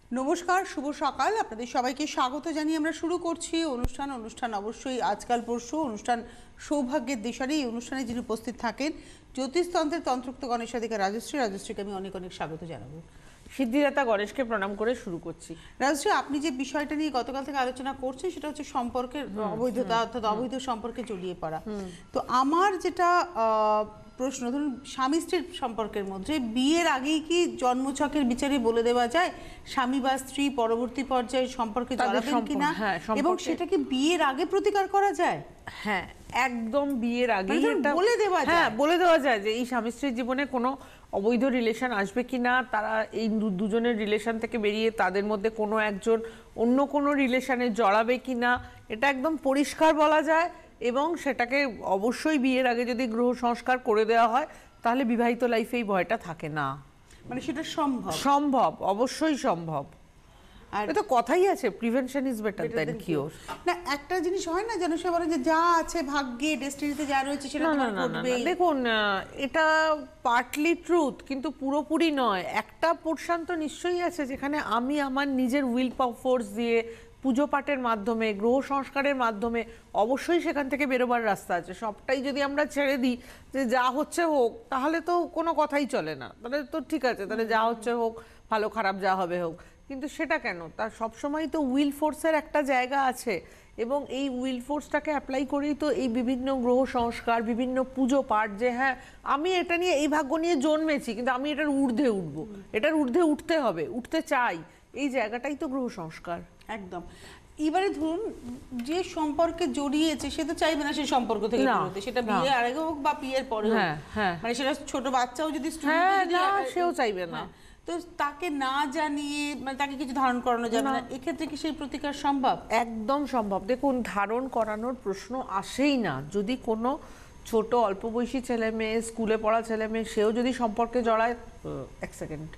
নমস্কার, শুভ সকাল। আপনাদের সবাইকে স্বাগত জানিয়ে আমরা শুরু করছি অনুষ্ঠান অবশ্যই আজকাল পরশু অনুষ্ঠান সৌভাগ্যের দিশারি। এই অনুষ্ঠানে যিনি উপস্থিত থাকেন জ্যোতিষতন্ত্রের তন্ত্রোক্ত গণেশাধিকা রাজশ্রীকে আমি অনেক অনেক স্বাগত জানাবো। সিদ্ধিদাতা গণেশকে প্রণাম করে শুরু করছি। রাজশ্রী, আপনি যে বিষয়টা নিয়ে গতকাল থেকে আলোচনা করছেন সেটা হচ্ছে সম্পর্কের অবৈধতা, অর্থাৎ অবৈধ সম্পর্কে জড়িয়ে পড়া। তো আমার যেটা প্রশ্ন, ধরুন স্বামী স্ত্রীর সম্পর্কের মধ্যে বিয়ের আগেই কি জন্মছকের বিচারে বলে দেওয়া যায় স্বামী বা স্ত্রী পরবর্তী পর্যায়ে সম্পর্কে জড়াবেন কিনা, এবং সেটা কি বিয়ের আগে প্রতিকার করা যায়? হ্যাঁ, একদম বিয়ের আগেই এটা বলে দেওয়া যায়। হ্যাঁ, বলে দেওয়া যায় যে এই স্বামী স্ত্রীর জীবনে কোনো অবৈধ রিলেশন আসবে কিনা, তারা এই দুজনের রিলেশন থেকে বেরিয়ে তাদের মধ্যে কোনো একজন অন্য কোনো রিলেশনে জড়াবে কিনা, এটা একদম পরিষ্কার বলা যায়। এবং সেটাকে অবশ্যই বিয়ের আগে যদি গ্রহ সংস্কার করে দেওয়া হয় তাহলে বিবাহিত লাইফে এই ভয়টা থাকে না। মানে সেটা সম্ভব, অবশ্যই সম্ভব। আর এটা কথাই আছে, prevention is better than cure. না, একটা জিনিস হয় না যেন সে বলে যে যা আছে ভাগ্যে, ডেস্টিনিতে যা রয়েছে সেটা তোমার ঘটবে। দেখুন, এটা পার্টলি ট্রুথ কিন্তু পুরোপুরি নয়। একটা পোর্শন তো নিশ্চয়ই আছে যেখানে আমি আমার নিজের উইল ফোর্স দিয়ে, পুজো পাঠের মাধ্যমে, গ্রহ সংস্কারের মাধ্যমে অবশ্যই সেখান থেকে বেরোবার রাস্তা আছে। সবটাই যদি আমরা ছেড়ে দিই যে যা হচ্ছে হোক, তাহলে তো কোনো কথাই চলে না। তাহলে তো ঠিক আছে, তাহলে যা হচ্ছে হোক, ভালো খারাপ যা হবে হোক, কিন্তু সেটা কেন? তার সবসময় তো উইল ফোর্সের একটা জায়গা আছে, এবং এই উইল ফোর্সটাকে অ্যাপ্লাই করেই তো এই বিভিন্ন গ্রহ সংস্কার, বিভিন্ন পুজো পাঠ, যে হ্যাঁ আমি এটা নিয়ে, এই ভাগ্য নিয়ে জন্মেছি কিন্তু আমি এটার ঊর্ধ্বে উঠবো, এটার ঊর্ধ্বে উঠতে হবে, উঠতে চাই, এই জায়গাটাই তো গ্রহ সংস্কার। একদম। এবারে ধরুন যে সম্পর্কে জড়িয়েছে সে তো চাইবে না সেই সম্পর্ক থেকে বেরোতে, সেটা বিয়ে আগে হোক বা বিয়ের পরে হোক। মানে সেটা ছোট বাচ্চাও যদি সেও চাইবে না, তো তাকে না জানিয়ে, মানে তাকে কিছু ধারণ করানো যাবে না, এক্ষেত্রে কি সেই প্রতিকার সম্ভব? একদম সম্ভব। দেখুন, ধারণ করানোর প্রশ্ন আসেই না। যদি কোনো ছোট অল্প বয়সী ছেলে মেয়ে, স্কুলে পড়া ছেলে মেয়ে, সেও যদি সম্পর্কে জড়ায়, এক সেকেন্ড,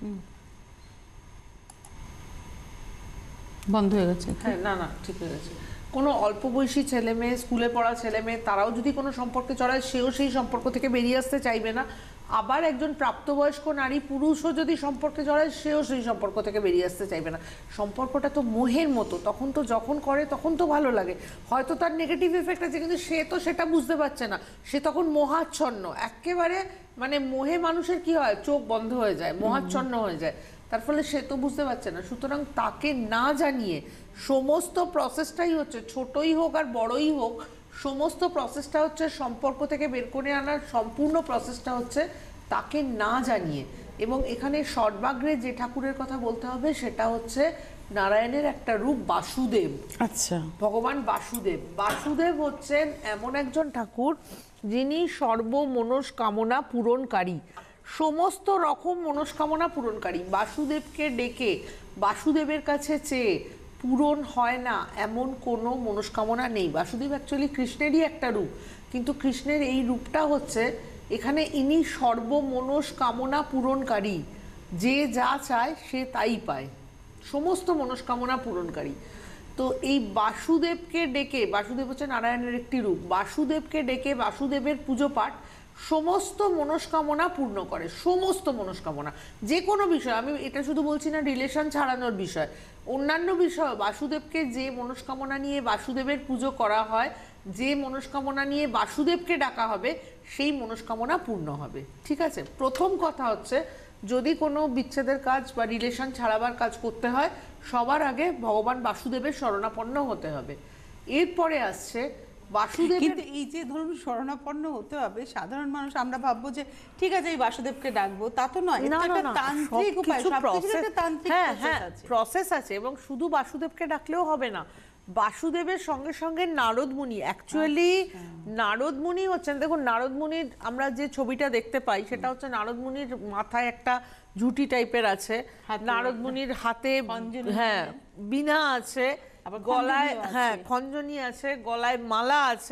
বন্ধ হয়ে গেছে। হ্যাঁ, না ঠিক হয়ে গেছে। কোনো অল্প বয়সী ছেলে মেয়ে, স্কুলে পড়া ছেলে মেয়ে, তারাও যদি কোনো সম্পর্কে জড়ায়, সেও সেই সম্পর্ক থেকে বেরিয়ে আসতে চাইবে না। আবার একজন প্রাপ্তবয়স্ক নারী পুরুষও যদি সম্পর্কে জড়ায়, সেও সেই সম্পর্ক থেকে বেরিয়ে আসতে চাইবে না। সম্পর্কটা তো মোহের মতো, তখন তো যখন করে তখন তো ভালো লাগে, হয়তো তার নেগেটিভ এফেক্ট আছে, কিন্তু সে তো সেটা বুঝতে পারছে না, সে তখন মোহাচ্ছন্ন একেবারে। মানে মোহে মানুষের কি হয়, চোখ বন্ধ হয়ে যায়, মোহাচ্ছন্ন হয়ে যায়, তার ফলে সে তো বুঝতে পারছে না। সুতরাং তাকে না জানিয়ে সমস্ত প্রসেসটাই হচ্ছে, ছোটই হোক আর বড়ই হোক, সমস্ত প্রসেসটা হচ্ছে সম্পর্ক থেকে বের করে আনার সম্পূর্ণ প্রসেসটা হচ্ছে তাকে না জানিয়ে। এবং এখানে সর্বাগ্রে যে ঠাকুরের কথা বলতে হবে সেটা হচ্ছে নারায়ণের একটা রূপ, বাসুদেব। আচ্ছা, ভগবান বাসুদেব। বাসুদেব হচ্ছেন এমন একজন ঠাকুর যিনি সর্বমনস্কামনা পূরণকারী, সমস্ত রকম মনস্কামনা পূরণকারী। বাসুদেবকে ডেকে, বাসুদেবের কাছে চেয়ে পূরণ হয় না এমন কোনো মনস্কামনা নেই। বাসুদেব অ্যাকচুয়ালি কৃষ্ণেরই একটা রূপ, কিন্তু কৃষ্ণের এই রূপটা হচ্ছে, এখানে ইনি সর্বমনস্কামনা পূরণকারী, যে যা চায় সে তাই পায়, সমস্ত মনস্কামনা পূরণকারী। তো এই বাসুদেবকে ডেকে, বাসুদেব হচ্ছে নারায়ণের একটি রূপ, বাসুদেবকে ডেকে বাসুদেবের পুজো পাঠ সমস্ত মনস্কামনা পূর্ণ করে। সমস্ত মনস্কামনা, যে কোনো বিষয়, আমি এটা শুধু বলছি না রিলেশন ছাড়ানোর বিষয়, অন্যান্য বিষয়, বাসুদেবকে যে মনস্কামনা নিয়ে বাসুদেবের পুজো করা হয়, যে মনস্কামনা নিয়ে বাসুদেবকে ডাকা হবে, সেই মনস্কামনা পূর্ণ হবে। ঠিক আছে, প্রথম কথা হচ্ছে যদি কোনো বিচ্ছেদের কাজ বা রিলেশন ছাড়াবার কাজ করতে হয়, সবার আগে ভগবান বাসুদেবের শরণাপন্ন হতে হবে। এরপরে আসছে বাসুদেব। কিন্তু এই যে ধরুন শরণাপন্ন হতে হবে, সাধারণ মানুষ আমরা ভাববো যে ঠিক আছে এই বাসুদেবকে ডাকবো, তা তো নয়। এটা একটা তান্ত্রিক উপায়, সবকিছুর একটা তান্ত্রিক প্রসেস আছে। এবং শুধু বাসুদেবকে ডাকলেও হবে না, বাসুদেবের সঙ্গে সঙ্গে নারদ মুনি, অ্যাকচুয়ালি নারদ মুনি হচ্ছেন, দেখুন নারদ মুনির আমরা যে ছবিটা দেখতে পাই সেটা হচ্ছে নারদ মুনির মাথায় একটা ঝুটি টাইপের আছে, নারদ মুনির হাতে বীণা আছে, গলায় খঞ্জনি আছে, গলায় মালা আছে,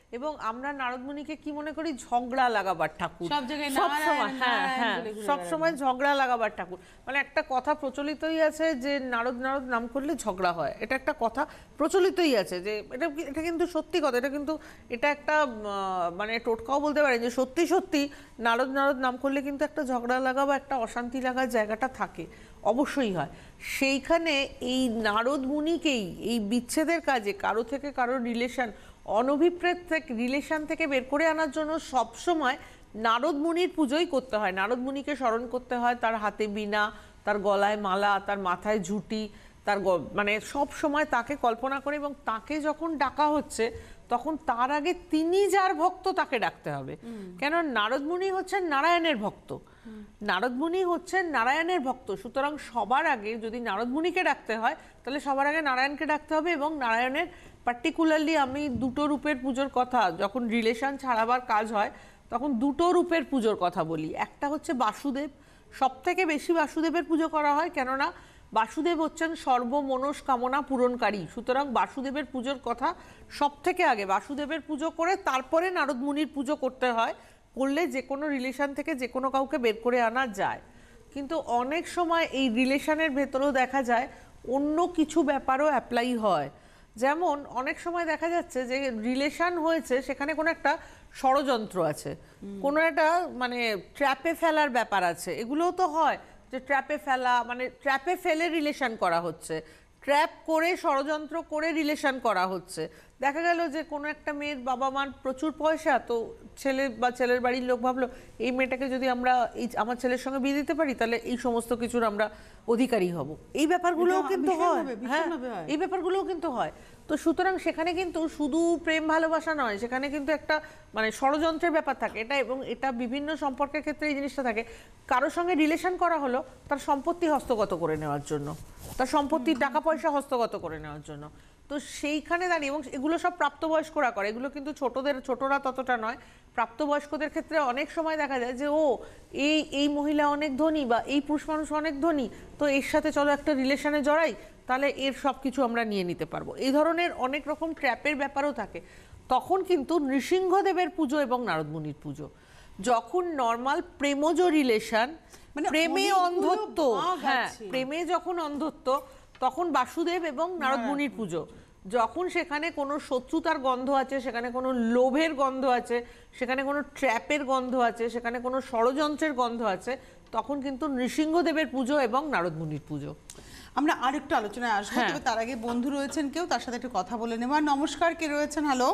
এবং আমরা নারদমুনিকে কি মনে করি, ঝগড়া লাগাবার ঠাকুর সব জায়গায় সবসময়। নারায়ণ, হ্যাঁ নারায়ণ হ্যাঁ, বলে ঘুরে সবসময় ঝগড়া লাগাবার ঠাকুর। মানে একটা কথা প্রচলিতই আছে যে নারদ নারদ নাম করলে ঝগড়া হয়, এটা একটা কথা প্রচলিতই আছে। যে এটা কিন্তু সত্যি কথা, এটা একটা মানে টোটকাও বলতে পারেন যে সত্যি সত্যি নারদ নারদ নাম করলে কিন্তু একটা ঝগড়া লাগা বা একটা অশান্তি লাগার জায়গাটা থাকে, অবশ্যই হয়। সেইখানে এই নারদ মুনিকেই এই বিচ্ছেদের কাজে কারো থেকে কারো রিলেশন, অনভিপ্রেত রিলেশন থেকে বের করে আনার জন্য সবসময় নারদ মুনির পুজোই করতে হয়। নারদ মুনিকে স্মরণ করতে হয়, তার হাতে বীণা, তার গলায় মালা, তার মাথায় ঝুঁটি, তার মানে সব সময় তাকে কল্পনা করে, এবং তাকে যখন ডাকা হচ্ছে তখন তার আগে তিনি যার ভক্ত তাকে ডাকতে হবে। কেন, নারদ মুনি হচ্ছেন নারায়ণের ভক্ত, নারদ মুনি হচ্ছেন নারায়ণের ভক্ত। সুতরাং সবার আগে যদি নারদ মুনিকে ডাকতে হয় তাহলে সবার আগে নারায়ণকে ডাকতে হবে। এবং নারায়ণের পার্টিকুলারলি আমি দুটো রূপের পুজোর কথা, যখন রিলেশন ছাড়াবার কাজ হয় তখন দুটো রূপের পুজোর কথা বলি। একটা হচ্ছে বাসুদেব, সব থেকে বেশি বাসুদেবের পুজো করা হয়, কেননা বাসুদেব হচ্ছেন সর্বমনস্কামনা পূরণকারী। সুতরাং বাসুদেবের পুজোর কথা সব থেকে আগে, বাসুদেবের পুজো করে তারপরে নারদ মুনির পুজো করতে হয়। করলে যে কোনো রিলেশন থেকে যে কোনো কাউকে বের করে আনা যায়। কিন্তু অনেক সময় এই রিলেশনের ভেতরেও দেখা যায় অন্য কিছু ব্যাপারও অ্যাপ্লাই হয়। যেমন অনেক সময় দেখা যাচ্ছে যে রিলেশন হয়েছে, সেখানে কোনো একটা ষড়যন্ত্র আছে, কোনো একটা মানে ট্র্যাপে ফেলার ব্যাপার আছে। এগুলোও তো হয় যে ট্র্যাপে ফেলা, মানে ট্র্যাপে ফেলে রিলেশন করা হচ্ছে, ট্র্যাপ করে ষড়যন্ত্র করে রিলেশন করা হচ্ছে। দেখা গেল যে কোনো একটা মেয়ের বাবা মার প্রচুর পয়সা, তো ছেলে বা ছেলের বাড়ির লোক ভাবলো এই মেয়েটাকে যদি আমরা আমার ছেলের সঙ্গে বিয়ে দিতে পারি তাহলে এই সমস্ত কিছুর আমরা অধিকারী হব। এই ব্যাপারগুলোও কিন্তু হয়, হ্যাঁ এই ব্যাপারগুলোও কিন্তু হয়। তো সুতরাং সেখানে কিন্তু শুধু প্রেম ভালোবাসা নয়, সেখানে কিন্তু একটা মানে ষড়যন্ত্রের ব্যাপার থাকে এটা। এবং এটা বিভিন্ন সম্পর্কের ক্ষেত্রে এই জিনিসটা থাকে। কারোর সঙ্গে রিলেশন করা হলো তার সম্পত্তি হস্তগত করে নেওয়ার জন্য, তার সম্পত্তি টাকা পয়সা হস্তগত করে নেওয়ার জন্য। তো সেইখানে দাঁড়িয়ে, এবং এগুলো সব প্রাপ্তবয়স্করা করে, এগুলো কিন্তু ছোটরা ততটা নয়। প্রাপ্তবয়স্কদের ক্ষেত্রে অনেক সময় দেখা যায় যে ও এই মহিলা অনেক ধনী বা এই পুরুষ মানুষ অনেক ধনী, তো এর সাথে চলো একটা রিলেশনে জড়াই, তাহলে এর সব কিছু আমরা নিয়ে নিতে পারবো। এই ধরনের অনেক রকম ট্র্যাপের ব্যাপারও থাকে। তখন কিন্তু নৃসিংহদেবের পুজো এবং নারদমুনির পুজো, যখন নর্মাল প্রেমজ রিলেশন, মানে প্রেমে অন্ধত্ব, হ্যাঁ প্রেমে যখন অন্ধত্ব, তখন বাসুদেব এবং নারদমুনির পুজো। যখন সেখানে কোনো শত্রুতার গন্ধ আছে, সেখানে কোনো লোভের গন্ধ আছে, সেখানে কোনো ট্র্যাপের গন্ধ আছে, সেখানে কোনো ষড়যন্ত্রের গন্ধ আছে, তখন কিন্তু নৃসিংহদেবের পুজো এবং নারদমুনির পুজো। আমরা আরেকটু আলোচনায় আসবো, তবে তার আগে বন্ধু রয়েছেন কেউ, তার সাথে একটু কথা বলে নেব। নমস্কার, কে রয়েছেন? হ্যালো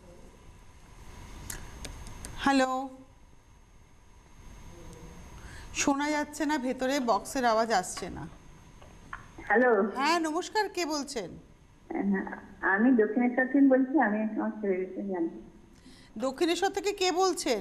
হ্যালো, শোনা যাচ্ছে না, ভেতরে বক্সের আওয়াজ আসছে না। হ্যালো, হ্যাঁ নমস্কার, কে বলছেন? আমি দক্ষিণেশ্বর থেকে বলছি। আমি আমার ছেলের বিষয়ে জানতে। দক্ষিণেশ্বর থেকে কে বলছেন?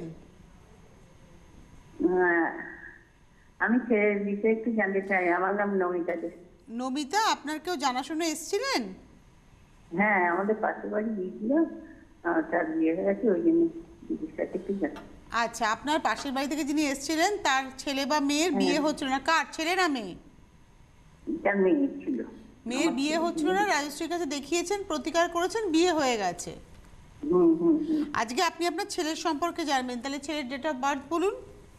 আমি ছেলের বিষয়ে একটু জানতে চাই। আমার নাম নমিতা দে। নমিতা, আপনার কেউ জানাশোনা এসেছিলেন? হ্যাঁ, আমাদের পাশের বাড়ি গিয়েছিল, তার বিয়ে হয়ে গেছে, ওই জন্য জিনিসটাকে একটু জানি। আচ্ছা, আপনার পাশের বাড়ি থেকে যিনি এসেছিলেন তার ছেলে বা মেয়ের বিয়ে হচ্ছিল না? কার ছেলে না মেয়ে? তার মেয়ে ছিল। মেয়ের বিয়ে হচ্ছিল না, রাজশ্রীর কাছে দেখিয়েছেন, প্রতিকার করেছেন, বিয়ে হয়ে গেছে। আজকে আপনি আপনার ছেলের সম্পর্কে জানবেন, তাহলে ছেলের ডেট অফ বার্থ বলুন।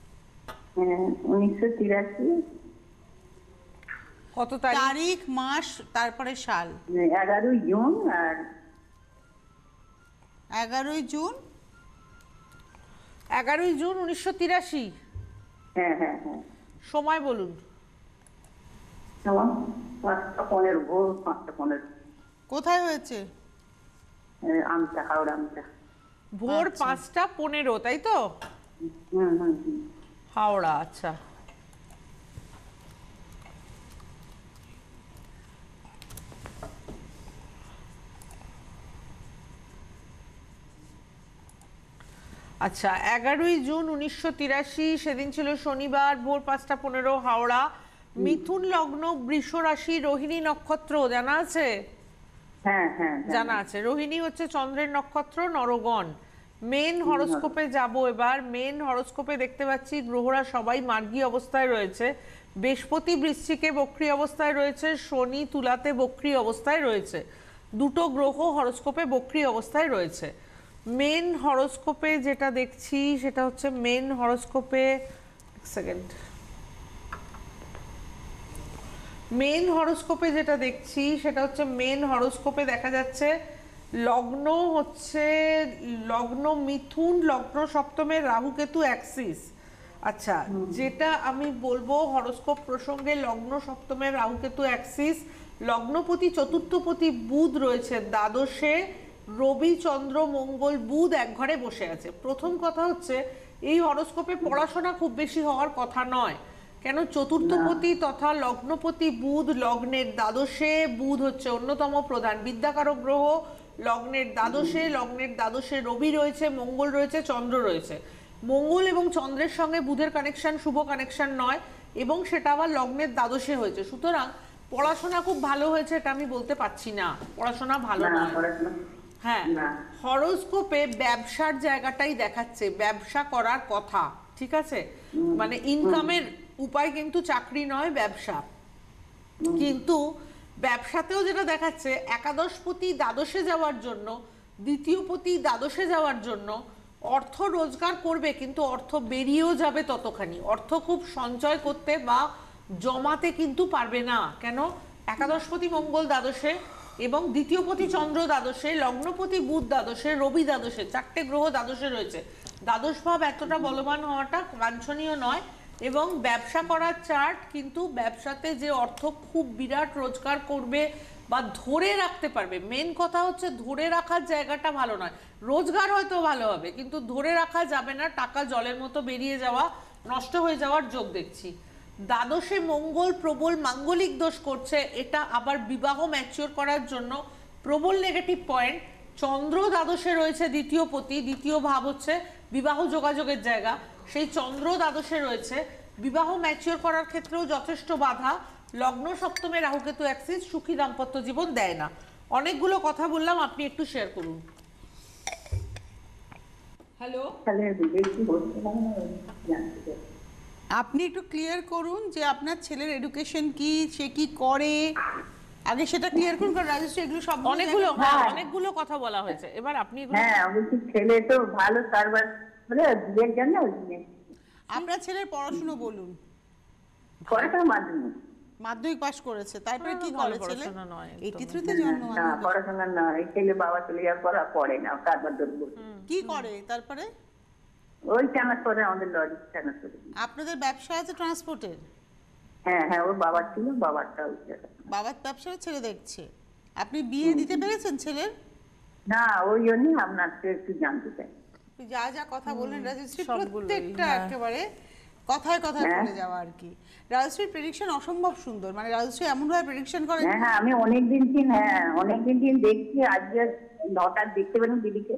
1983। কত তারিখ? তারিখ, মাস, তারপরে সাল। 11 জুন। আর 11 জুন। 11 জুন 1983। হ্যাঁ হ্যাঁ হ্যাঁ। সময় বলুন। 5:15, ভোর 5:15। কোথায় হয়েছে? আমতা, হাওড়া আমতা। ভোর 5:15, তাই তো? হাওড়া, আচ্ছা। আচ্ছা, 11 জুন 1983, সেদিন ছিল শনিবার, ভোর 5:15, হাওড়া। মিথুন লগ্ন, বৃষ রাশি, রোহিণী নক্ষত্র, জানা আছে? হ্যাঁ হ্যাঁ জানা আছে। রোহিণী হচ্ছে চন্দ্রের নক্ষত্র, নরগণ। মেন হরোস্কোপে যাব এবার। মেন হরোস্কোপে দেখতে পাচ্ছি গ্রহরা সবাই মার্গী অবস্থায় রয়েছে। বৃহস্পতি বৃশ্চিকে বক্রী অবস্থায় রয়েছে, শনি তুলাতে বক্রী অবস্থায় রয়েছে। দুটো গ্রহ হরোস্কোপে বক্রী অবস্থায় রয়েছে। মেন হরোস্কোপে যেটা দেখছি সেটা হচ্ছে মেন হরোস্কোপে সেকেন্ড মেন হরোস্কোপে যেটা দেখছি সেটা হচ্ছে মেন হরোস্কোপে দেখা যাচ্ছে লগ্ন হচ্ছে লগ্ন মিথুন, লগ্ন সপ্তমে রাহু কেতু অ্যাক্সিস। আচ্ছা, যেটা আমি বলবো হরোস্কোপ প্রসঙ্গে, লগ্ন সপ্তমে রাহু কেতু অ্যাক্সিস, লগ্নপতি চতুর্থপতি বুধ রয়েছে দ্বাদশে, রবি চন্দ্র মঙ্গল বুধ এক ঘরে বসে আছে। প্রথম কথা হচ্ছে এই হরোস্কোপে পড়াশোনা খুব বেশি হওয়ার কথা নয়, কেন চতুর্থপতি তথা লগ্নপতি বুধ লগ্নের দ্বাদশে, বুধ হচ্ছে অন্যতম প্রধান বিদ্যাকারক গ্রহ, লগ্নের দ্বাদশে রবি রয়েছে, মঙ্গল রয়েছে, চন্দ্র রয়েছে। মঙ্গল এবং চন্দ্রের সঙ্গে বুধের কানেকশন শুভ কানেকশন নয়, এবং সেটা আবার লগ্নের দ্বাদশে হয়েছে। সুতরাং পড়াশোনা খুব ভালো হয়েছে এটা আমি বলতে পারছি না, পড়াশোনা ভালো নয়। হ্যাঁ, হরোস্কোপে ব্যবসার জায়গাটাই দেখাচ্ছে, ব্যবসা করার কথা, ঠিক আছে? মানে ইনকামের উপায় কিন্তু চাকরি নয়, ব্যবসা। কিন্তু ব্যবসাতেও যেটা দেখাচ্ছে একাদশপতি দ্বাদশে যাওয়ার জন্য, দ্বিতীয়পতি দ্বাদশে যাওয়ার জন্য অর্থ রোজগার করবে, কিন্তু অর্থ বেরিয়েও যাবে ততখানি, অর্থ খুব সঞ্চয় করতে বা জমাতে কিন্তু পারবে না। কেন? একাদশপতি মঙ্গল দ্বাদশে এবং দ্বিতীয়পতি চন্দ্র দ্বাদশে, লগ্নপতি বুধ দ্বাদশে, রবি দ্বাদশে, 4টে গ্রহ দ্বাদশে রয়েছে। দ্বাদশ ভাব এতটা বলবান হওয়াটা বাঞ্ছনীয় নয়। এবং ব্যবসা করার চার্ট, কিন্তু ব্যবসাতে যে অর্থ খুব বিরাট রোজগার করবে বা ধরে রাখতে পারবে, মেন কথা হচ্ছে ধরে রাখার জায়গাটা ভালো নয়। রোজগার হয়তো ভালো হবে, কিন্তু ধরে রাখা যাবে না, টাকা জলের মতো বেরিয়ে যাওয়া, নষ্ট হয়ে যাওয়ার যোগ দেখছি। দ্বাদশে মঙ্গল প্রবল মাঙ্গলিক দোষ করছে, এটা আবার বিবাহ ম্যাচিওর করার জন্য প্রবল নেগেটিভ পয়েন্ট। চন্দ্র দ্বাদশে রয়েছে দ্বিতীয়পতি, দ্বিতীয় ভাব হচ্ছে বিবাহ যোগাযোগের জায়গা, সেই চন্দ্র দ্বাদশে রয়েছে, বিবাহ ম্যাচিওর করার ক্ষেত্রেও যথেষ্ট বাধা। লগ্ন সপ্তমে রাহু কেতু অ্যাক্সিস, সুখী দাম্পত্য জীবন দেয় না। অনেকগুলো কথা বললাম, আপনি একটু শেয়ার করুন। হ্যালো, আপনি একটু ক্লিয়ার করুন যে আপনার ছেলের এডুকেশন কি, সে কি করে, আগে সেটা ক্লিয়ার করুন, কারণ রাজশ্রী এগুলো সব অনেকগুলো কথা বলা হয়েছে, এবার আপনি হ্যাঁ বলছি ছেলে তো ভালো সার্ভার বলে বিয়ের জন্য আপনার ছেলের পড়াশোনা বলুন। পড়াশোনা মাধ্যমিক পাশ করেছে, তারপরে কি করে ছেলে? 83 তে জন্ম। না পড়াশোনা না, এই ছেলে বাবা চলে যাওয়ার পর আর পড়ে না, কারবার ধরবো। কি করে তারপরে? ওই ট্রান্সপোর্টে, আমাদের লরি ট্রান্সপোর্টে। আপনাদের ব্যবসা আছে ট্রান্সপোর্টের? হ্যাঁ ওর বাবার ছিল, বাবারটা বাবার ব্যবসা ছেলে দেখছে। আপনি বিয়ে দিতে পেরেছেন ছেলের? না, ওই জন্য আপনার একটু জানতে চাই। যা যা কথা বললেন রাজশ্রী, প্রত্যেকটা একেবারে কথায় কথায় বলে যাওয়া আর কি। রাজশ্রীর প্রেডিকশন অসম্ভব সুন্দর, মানে রাজশ্রী এমন ভাবে প্রেডিকশন করে। হ্যাঁ আমি অনেকদিন দেখছি, আজকে হঠাৎ দেখতে পেলাম দিদিকে।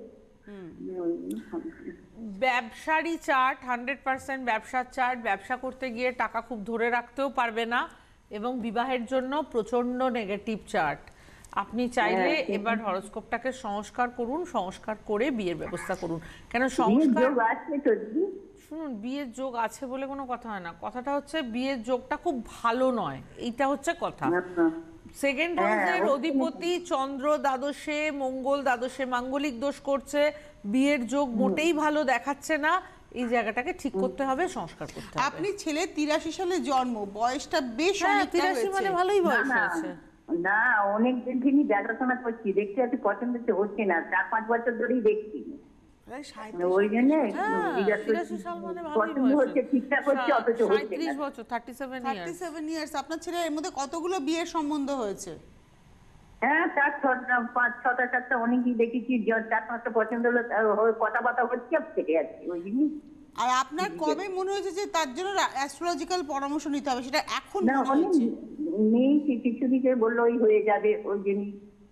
ব্যবসারই চার্ট, 100% ব্যবসার চার্ট। ব্যবসা করতে গিয়ে টাকা খুব ধরে রাখতেও পারবে না, এবং বিবাহের জন্য প্রচন্ড নেগেটিভ চার্ট। আপনি চাইলে এবার হরোস্কোপটাকে সংস্কার করুন, সংস্কার করে বিয়ের ব্যবস্থা করুন। কেন সংস্কার? শুনুন, বিয়ের যোগ আছে বলে কোনো কথা হয় না, কথাটা হচ্ছে বিয়ের যোগটা খুব ভালো নয়, এইটা হচ্ছে কথা। সেকেন্ড হাউসের অধিপতি চন্দ্র দ্বাদশে, মঙ্গল দ্বাদশে মাঙ্গলিক দোষ করছে, বিয়ের যোগ মোটেই ভালো দেখাচ্ছে না। এই জায়গাটাকে ঠিক করতে হবে, সংস্কার করতে হবে। আপনি ছেলে 83 সালে জন্ম, বয়সটা বেশ অনেকটা হয়েছে। 83 মানে ভালোই বয়স হয়েছে। না অনেক দিনই দেখাশোনা করছি, দেখতে একটু পছন্দ হচ্ছে না, 4-5 বছর ধরেই দেখছি। ওই জন্য 83 সাল মানে ভালোই বয়স হচ্ছে, ঠিকঠাক হচ্ছে, অথচ হচ্ছে না। 37 বছর, 37 ইয়ার্স। আপনার ছেলের এর মধ্যে কতগুলো বিয়ের সম্বন্ধ হয়েছে? হ্যাঁ 4-6টা অনেকই দেখেছি, 4-5টা পছন্দ হলো, কথাবার্তা হচ্ছে, থেকে যাচ্ছে ওই জিনিস। আর আপনার কবে মনে হয়েছে যে তার জন্য অ্যাস্ট্রোলজিক্যাল পরামর্শ নিতে হবে, সেটা এখন না হয়েছে? নেই, কিছু দিকে বললো ওই হয়ে যাবে, ওই জিনিস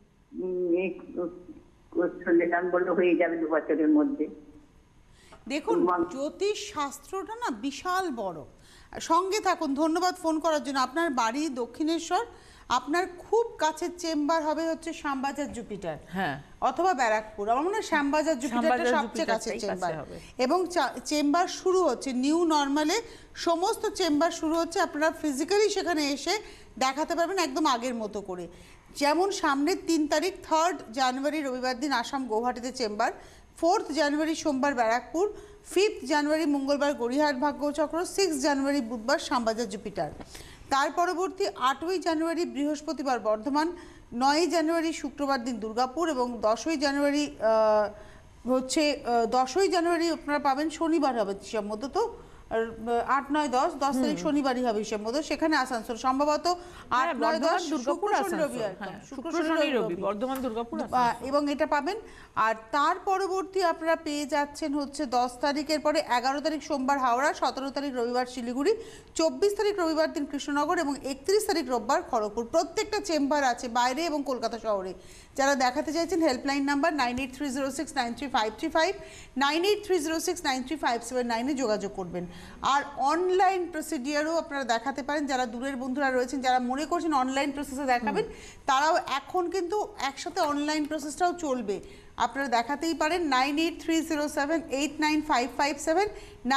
বললো হয়ে যাবে 2 বছরের মধ্যে। দেখুন জ্যোতিষ শাস্ত্রটা না বিশাল বড়। সঙ্গে থাকুন, ধন্যবাদ ফোন করার জন্য। আপনার বাড়ি দক্ষিণেশ্বর, আপনার খুব কাছের চেম্বার হবে হচ্ছে শ্যামবাজার জুপিটার, হ্যাঁ, অথবা ব্যারাকপুর। আমার মনে হয় শ্যামবাজার জুপিটারটা সবচেয়ে কাছের চেম্বার। এবং চেম্বার শুরু হচ্ছে নিউ নর্মালে, সমস্ত চেম্বার শুরু হচ্ছে। আপনারা ফিজিক্যালি সেখানে এসে দেখাতে পারবেন একদম আগের মতো করে। যেমন সামনের 3 তারিখ 3 জানুয়ারি রবিবার দিন আসাম গৌহাটিতে চেম্বার, 4th জানুয়ারি সোমবার ব্যারাকপুর, 5th জানুয়ারি মঙ্গলবার গড়িয়াহাট ভাগ্যচক্র, 6 জানুয়ারি বুধবার শ্যামবাজার জুপিটার। তার পরবর্তী 8ই জানুয়ারি বৃহস্পতিবার বর্ধমান, 9ই জানুয়ারি শুক্রবার দিন দুর্গাপুর এবং 10ই জানুয়ারি হচ্ছে 10ই জানুয়ারি আপনারা পাবেন শনিবার হবে হিসাব মতো, তো 8, 9, 10 তারিখ শনিবারই হবে হিসাব মতো, সেখানে আসানসোল সম্ভবত 8, 9, 10 দুর্গাপুর রবি শুক্র শনি রবি বর্ধমান দুর্গাপুর এবং এটা পাবেন। আর তার পরবর্তী আপনারা পেয়ে যাচ্ছেন হচ্ছে 10 তারিখের পরে 11 তারিখ সোমবার হাওড়া, 17 তারিখ রবিবার শিলিগুড়ি, 24 তারিখ রবিবার দিন কৃষ্ণনগর এবং 31 তারিখ রোববার খড়গপুর। প্রত্যেকটা চেম্বার আছে বাইরে এবং কলকাতা শহরে। যারা দেখাতে চাইছেন হেল্পলাইন নাম্বার 9830693535, 9830693579 যোগাযোগ করবেন। আর অনলাইন প্রসিডিওরও আপনারা দেখাতে পারেন, যারা দূরের বন্ধুরা রয়েছেন, যারা মনে করছেন অনলাইন প্রসেসে দেখাবেন, তারাও এখন কিন্তু একসাথে অনলাইন প্রসেসটাও চলবে। আপনারা দেখাতেই পারেন 9830789557,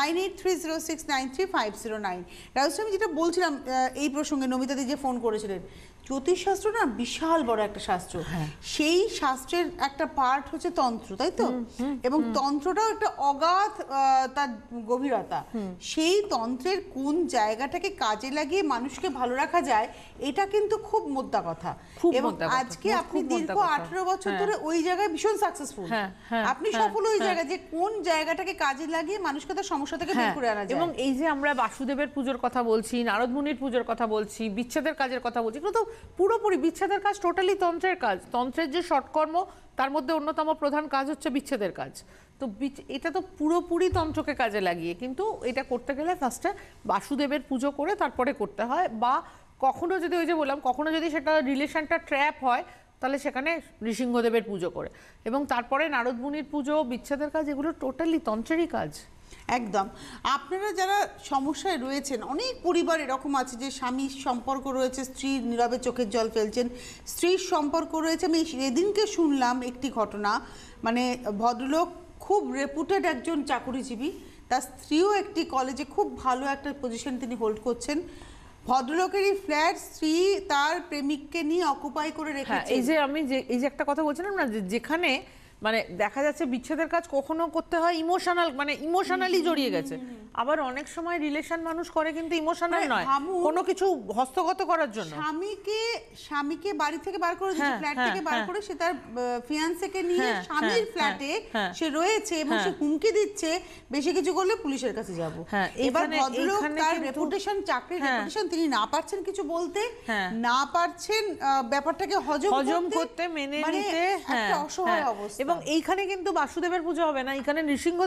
9830693509। রাজশ্রী, আমি যেটা বলছিলাম এই প্রসঙ্গে, নমিতাদি যে ফোন করেছিলেন, জ্যোতিষশাস্ত্র না বিশাল বড় একটা শাস্ত্র। সেই শাস্ত্রের একটা পার্ট হচ্ছে তন্ত্র, তাই তো? এবং তন্ত্রটাও একটা অগাধ তার গভীরতা। সেই তন্ত্রের কোন জায়গাটাকে কাজে লাগিয়ে মানুষকে ভালো রাখা যায়, এটা কিন্তু খুব মোদ্দা কথা। এবং আজকে আপনি দীর্ঘ 18 বছর ধরে ওই জায়গায় ভীষণ সাকসেসফুল, আপনি সফল ওই জায়গায়, যে কোন জায়গাটাকে কাজে লাগিয়ে মানুষকে তার সমস্যা থেকে বের করে আনা যায়। এবং এই যে আমরা বাসুদেবের পুজোর কথা বলছি, নারদ মুনির পুজোর কথা বলছি, বিচ্ছেদের কাজের কথা বলছি, এগুলো তো পুরোপুরি বিচ্ছেদের কাজ টোটালি তন্ত্রের কাজ। তন্ত্রের যে ষটকর্ম তার মধ্যে অন্যতম প্রধান কাজ হচ্ছে বিচ্ছেদের কাজ। তো এটা তো পুরোপুরি তন্ত্রকে কাজে লাগিয়ে, কিন্তু এটা করতে গেলে ফার্স্টে বাসুদেবের পুজো করে তারপরে করতে হয়। বা কখনো যদি ওই যে বললাম, কখনো যদি সেটা রিলেশনটা ট্র্যাপ হয়, তাহলে সেখানে নৃসিংহদেবের পুজো করে, এবং তারপরে নারদ মুনির পুজো, বিচ্ছেদের কাজ, এগুলো টোটালি তন্ত্রেরই কাজ। একদম। আপনারা যারা সমস্যায় রয়েছেন, অনেক পরিবার এরকম আছে যে স্বামীর সম্পর্ক রয়েছে, স্ত্রীর নীরবে চোখের জল ফেলছেন, স্ত্রীর সম্পর্ক রয়েছে। আমি এদিনকে শুনলাম একটি ঘটনা, মানে ভদ্রলোক খুব রেপুটেড একজন চাকুরিজীবী, তার স্ত্রীও একটি কলেজে খুব ভালো একটা পজিশন তিনি হোল্ড করছেন। ভদ্রলোকেরই ফ্ল্যাট স্ত্রী তার প্রেমিককে নিয়ে অকুপাই করে রেখেছে। এই যে আমি এই যে একটা কথা বলছিলাম না, যেখানে মানে দেখা যাচ্ছে বিচ্ছেদের কাজ কখনো করতে হয় ইমোশনাল, মানে ইমোশনালি জড়িয়ে গেছে। আবার অনেক সময় রিলেশন মানুষ করে কিন্তু ইমোশনাল নয়, কোনো কিছু হস্তগত করার জন্য। স্বামীকে বাড়ি থেকে বার করে দিচ্ছে, ফ্ল্যাট থেকে বার করে সে তার ফিয়ান্সেকে নিয়ে স্বামীর ফ্ল্যাটে সে রয়েছে এবং সে হুমকি দিচ্ছে বেশি কিছু করলে পুলিশের কাছে যাব। এবার ভদ্রলোক তার রেপুটেশন, চাকরির রেপুটেশন, তিনি না পারছেন কিছু বলতে, না পারছেন ব্যাপারটাকে হজম করতে, মেনে নিতে, একটা অসহায় অবস্থা। এবং এইখানে কিন্তু বাসুদেবের পুজো হবে না, এখানে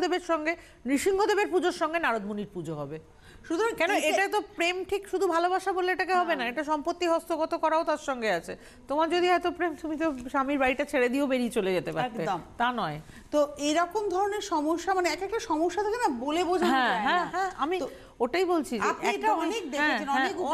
নৃসিংহদেবের পুজোর সঙ্গে নারদ মুনির পুজো হবে। সুতরাং কেন এটা তো প্রেম, ঠিক শুধু ভালোবাসা বললে এটাকে হবে না, এটা সম্পত্তি হস্তগত করাও তার সঙ্গে আছে। তোমার যদি এত প্রেম, তুমি তো স্বামীর বাড়িটা ছেড়ে দিয়েও বেরিয়ে চলে যেতে পারতে, তা নয়। তো এরকম ধরনের সমস্যা, মানে এক একটা সমস্যা থাকে না, বলে বোঝানো যায় না। আমি ওটাই বলছি যে এটা অনেক দেখেছেন,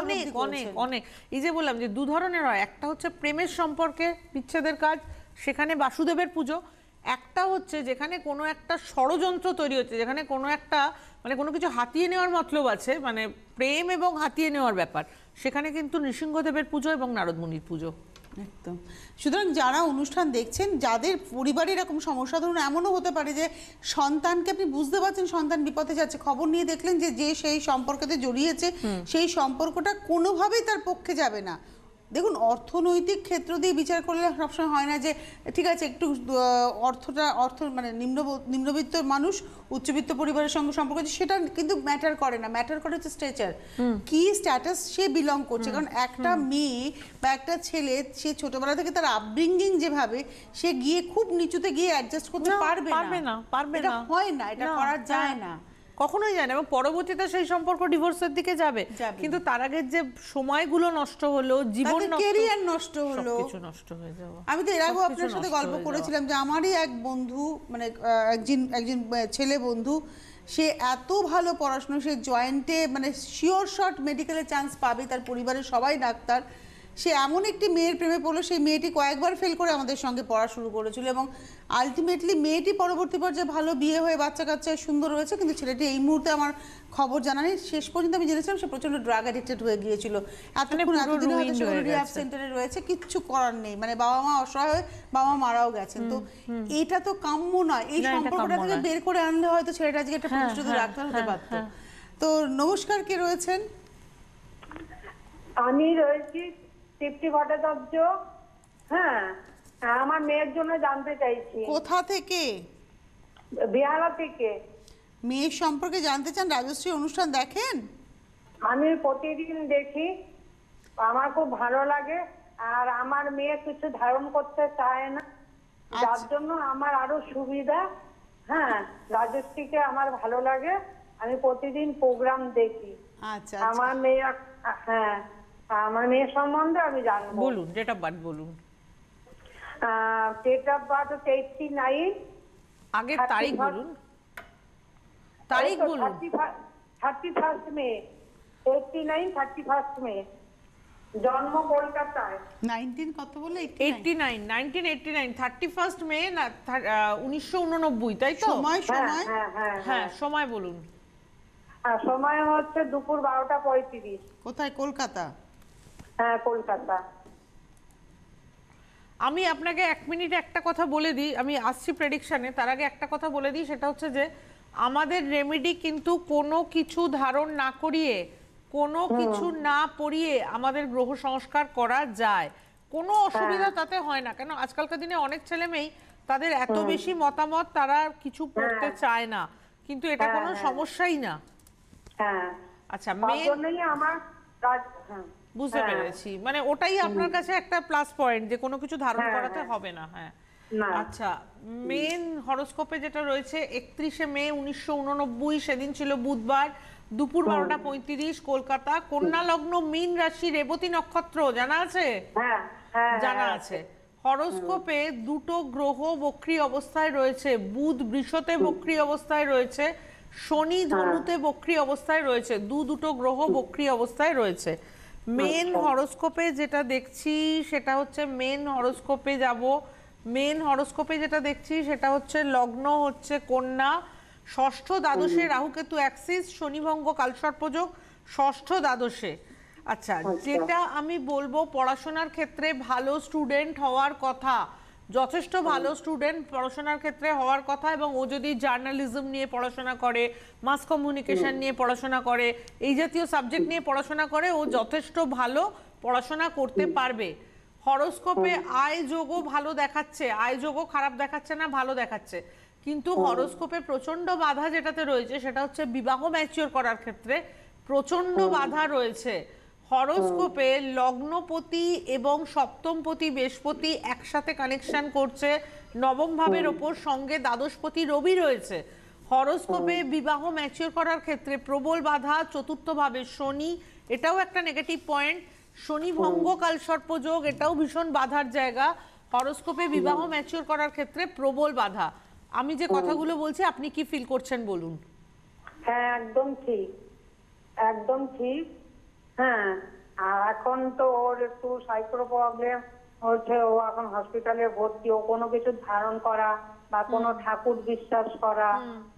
অনেক এই যে বললাম যে দু ধরনের হয়, একটা হচ্ছে প্রেমের সম্পর্কে বিচ্ছেদের কাজ, সেখানে বাসুদেবের পুজো। একটা হচ্ছে যেখানে কোনো একটা ষড়যন্ত্র তৈরি হচ্ছে, যেখানে কোনো একটা মানে কোনো কিছু হাতিয়ে নেওয়ার মতলব আছে, মানে প্রেম এবং হাতিয়ে নেওয়ার ব্যাপার, সেখানে কিন্তু নৃসিংহদেবের পুজো এবং নারদ মুনির পুজো। একদম। সুতরাং যারা অনুষ্ঠান দেখছেন, যাদের পরিবারে এরকম সমস্যা, ধরুন এমনও হতে পারে যে সন্তানকে আপনি বুঝতে পারছেন সন্তান বিপদে যাচ্ছে, খবর নিয়ে দেখলেন যে সেই সম্পর্কতে জড়িয়েছে, সেই সম্পর্কটা কোনোভাবেই তার পক্ষে যাবে না। দেখুন, অর্থনৈতিক ক্ষেত্র দিয়ে বিচার করলে সবসময় হয় না যে ঠিক আছে একটু অর্থ মানে নিম্নবিত্ত মানুষ উচ্চবিত্ত পরিবারের সঙ্গে সম্পর্ক, সেটা কিন্তু ম্যাটার করে না। ম্যাটার করে হচ্ছে স্ট্রেচার, কি স্ট্যাটাস সে বিলং করছে। কারণ একটা মেয়ে বা একটা ছেলে, সে ছোটবেলা থেকে তার আপব্রিঙ্গিং যেভাবে, সে গিয়ে খুব নিচুতে গিয়ে অ্যাডজাস্ট করতে পারবে না, এটা হয় না, এটা করা যায় না, কখনোই যায় না। এবং পরবর্তীতে সেই সম্পর্ক ডিভোর্সের দিকে যাবে, কিন্তু তার আগের যে সময়গুলো নষ্ট হলো, জীবন ক্যারিয়ার নষ্ট হলো, কিছু নষ্ট হয়ে যাবে। আমি তো এর আগেও আপনার সাথে গল্প করেছিলাম যে আমারই এক বন্ধু, মানে একজন ছেলে বন্ধু, সে এত ভালো পড়াশোনা, সে জয়েন্টে মানে শিওর শট মেডিকেলের চান্স পাবে, তার পরিবারের সবাই ডাক্তার, সে এমন একটি মেয়ের প্রেমে পড়লো, সেই মেয়েটি কয়েকবার ফেল করে আমাদের সঙ্গে পড়া শুরু করেছিল এবং আলটিমেটলি মেয়েটি পরবর্তী পর্যায়ে ভালো বিয়ে হয়ে বাচ্চা কাচ্চায় সুন্দর রয়েছে, কিন্তু ছেলেটি এই মুহূর্তে আমার খবর জানা নেই। শেষ পর্যন্ত আমি জেনেছিলাম সে প্রচন্ড ড্রাগ অ্যাডিক্টেড হয়ে গিয়েছিল। এতদিন হয়তো সে রিহ্যাব সেন্টারে রয়েছে, কিচ্ছু করার নেই, মানে বাবা মা অসহায় হয়ে বাবা মারাও গেছেন। তো এটা তো কাম্য নয়। এই সম্পর্কটা থেকে বের করে আনলে হয়তো ছেলেটা আজকে একটা প্রতিষ্ঠিত ডাক্তার হতে পারতো। তো নমস্কার, কে রয়েছেন? আমি রয়েছি তৃপ্তি ভট্টাচার্য। হ্যাঁ, আমার মেয়ের জন্য জানতে চাইছি। কোথা থেকে? বিহারা থেকে। মেয়ের সম্পর্কে জানতে চান? রাজশ্রী অনুষ্ঠান দেখেন? আমি প্রতিদিন দেখি, আমার খুব ভালো লাগে। আর আমার মেয়ে কিছু ধারণ করতে চায় না, যার জন্য আমার আরো সুবিধা। হ্যাঁ, রাজশ্রীকে আমার ভালো লাগে, আমি প্রতিদিন প্রোগ্রাম দেখি। আচ্ছা, আমার মেয়ে, হ্যাঁ, আমার মেয়ের সম্বন্ধে আমি জানবো। বলুন, ডেট অফ বার্থ বলুন। Date of birth 89। আগের তারিখ বলুন, তারিখ বলুন। 31 মে, 89 31 মে, জন্ম কলকাতায়। 19 কত বলে? 89 1989 31 মে 1989, তাই তো? সময় সময় হ্যাঁ, সময় বলুন। সময় হচ্ছে দুপুর 12:35। কোথায়? কলকাতা? হ্যাঁ, কলকাতা। আমি আপনাকে 1 মিনিট একটা কথা বলে দিই, আমি আসছি প্রেডিকশনে, তার আগে একটা কথা বলে দিই, সেটা হচ্ছে যে আমাদের রেমেডি কিন্তু কোনো কিছু ধারণ না করিয়ে, কোনো কিছু না পড়িয়ে আমাদের গ্রহ সংস্কার করা যায়, কোনো অসুবিধা তাতে হয় না। কেন আজকালকার দিনে অনেক ছেলে মেয়ে তাদের এত বেশি মতামত, তারা কিছু পড়তে চায় না, কিন্তু এটা কোনো সমস্যাই না। হ্যাঁ, আচ্ছা, আমার বুঝতে পেরেছি, মানে ওটাই আপনার কাছে একটা প্লাস পয়েন্ট যে কোনো কিছু ধারণ করাতে হবে না। হ্যাঁ, আচ্ছা, মেন হরোস্কোপে যেটা রয়েছে 31 মে 1989, সেদিন ছিল বুধবার, দুপুর 12:35, কলকাতা, কন্যা লগ্ন, মীন রাশি, রেবতী নক্ষত্র। জানা আছে? জানা আছে। হরোস্কোপে দুটো গ্রহ বক্রী অবস্থায় রয়েছে, বুধ বৃষতে বক্রী অবস্থায় রয়েছে, শনি ধনুতে বক্রী অবস্থায় রয়েছে, দুটো গ্রহ বক্রী অবস্থায় রয়েছে। মেন হরোস্কোপে যেটা দেখছি সেটা হচ্ছে, মেন হরোস্কোপে যাব, মেন হরোস্কোপে যেটা দেখছি সেটা হচ্ছে লগ্ন হচ্ছে কন্যা, ষষ্ঠ দ্বাদশে রাহুকেতু অ্যাক্সিস, শনিভঙ্গ কালসর্পযোগ, ষষ্ঠ দ্বাদশে। আচ্ছা, যেটা আমি বলবো, পড়াশোনার ক্ষেত্রে ভালো স্টুডেন্ট হওয়ার কথা, যথেষ্ট ভালো স্টুডেন্ট পড়াশোনার ক্ষেত্রে হওয়ার কথা, এবং ও যদি জার্নালিজম নিয়ে পড়াশোনা করে, মাস কমিউনিকেশন নিয়ে পড়াশোনা করে, এই জাতীয় সাবজেক্ট নিয়ে পড়াশোনা করে, ও যথেষ্ট ভালো পড়াশোনা করতে পারবে। হরোস্কোপে আয় যোগও ভালো দেখাচ্ছে, আয় যোগও খারাপ দেখাচ্ছে না, ভালো দেখাচ্ছে, কিন্তু হরোস্কোপে প্রচন্ড বাধা যেটাতে রয়েছে সেটা হচ্ছে বিবাহ ম্যাচিওর করার ক্ষেত্রে প্রচন্ড বাধা রয়েছে। হরোস্কোপে লগ্নপতি এবং সপ্তমপতি বৃহস্পতি একসাথে কানেকশন করছে, নবম ভাবের ওপর, সঙ্গে দ্বাদশপতি রবি রয়েছে। হরোস্কোপে বিবাহ ম্যাচিওর করার ক্ষেত্রে প্রবল বাধা, চতুর্থ ভাবে শনি, এটাও একটা নেগেটিভ পয়েন্ট, শনি ভঙ্গ কালসর্পযোগ, এটাও ভীষণ বাধার জায়গা। হরোস্কোপে বিবাহ ম্যাচিওর করার ক্ষেত্রে প্রবল বাধা। আমি যে কথাগুলো বলছি আপনি কি ফিল করছেন বলুন? হ্যাঁ, একদম ঠিক, একদম ঠিক। হ্যাঁ, আর এখন তো ওর একটু সাইকো প্রবলেম হচ্ছে, ও এখন হসপিটালে ভর্তি। ও কোনো কিছু ধারণ করা বা কোনো ঠাকুর বিশ্বাস করা,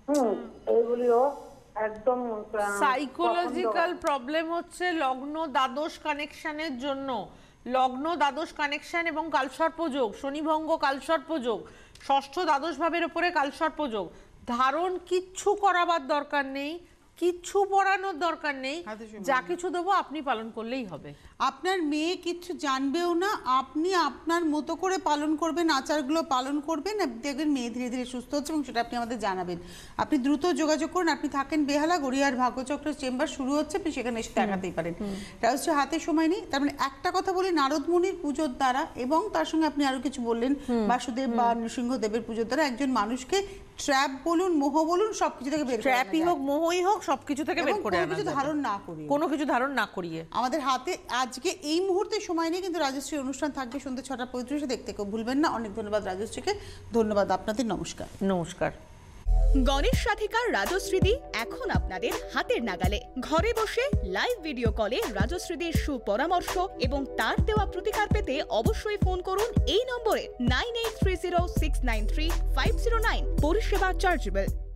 এইগুলিও একদম সাইকোলজিক্যাল প্রবলেম হচ্ছে লগ্ন দ্বাদশ কানেকশনের জন্য। লগ্ন দ্বাদশ কানেকশন এবং কালসর্পযোগ, শনিভঙ্গ কালসর্পযোগ, ষষ্ঠ দ্বাদশ ভাবের উপরে কালসর্পযোগ। ধারণ কিচ্ছু করাবার দরকার নেই, কিচ্ছু পড়ানোর দরকার নেই, যা কিছু দেবো আপনি পালন করলেই হবে। আপনার মেয়ে কিচ্ছু জানবেও না, আপনি আপনার মতো করে পালন করবেন, আচারগুলো পালন করবেন, দেখবেন মেয়ে ধীরে ধীরে সুস্থ হচ্ছে, এবং সেটা আপনি আমাদের জানাবেন। আপনি দ্রুত যোগাযোগ করুন। আপনি থাকেন বেহালা, গড়িয়ার ভাগ্যচক্রের চেম্বার শুরু হচ্ছে, আপনি সেখানে এসে দেখাতেই পারেন। এটা হচ্ছে হাতে সময় নেই। তার মানে একটা কথা বলি, নারদ মুনির পুজোর দ্বারা, এবং তার সঙ্গে আপনি আরো কিছু বললেন বাসুদেব বা নৃসিংহদেবের পুজোর দ্বারা একজন মানুষকে ট্র্যাপ বলুন, মোহ বলুন, সবকিছু থেকে বের করে আনা যায়। ট্র্যাপই হোক, মোহই হোক, সবকিছু থেকে বের করে আনা যায়, কোনো কিছু ধারণ না করিয়ে, কোনো কিছু ধারণ না করিয়ে। আমাদের হাতে আজকে এই মুহূর্তে সময় নেই, কিন্তু রাজশ্রীর অনুষ্ঠান থাকবে সন্ধ্যে 6:35, দেখতে কেউ ভুলবেন না। অনেক ধন্যবাদ রাজশ্রীকে, ধন্যবাদ আপনাদের, নমস্কার। নমস্কার। গণেশ সাথিকার রাজশ্রীদি এখন আপনাদের হাতের নাগালে। ঘরে বসে লাইভ ভিডিও কলে রাজশ্রীদির সুপরামর্শ এবং তার দেওয়া প্রতিকার পেতে অবশ্যই ফোন করুন এই নম্বরে 9830693509। পরিষেবা চার্জেবল।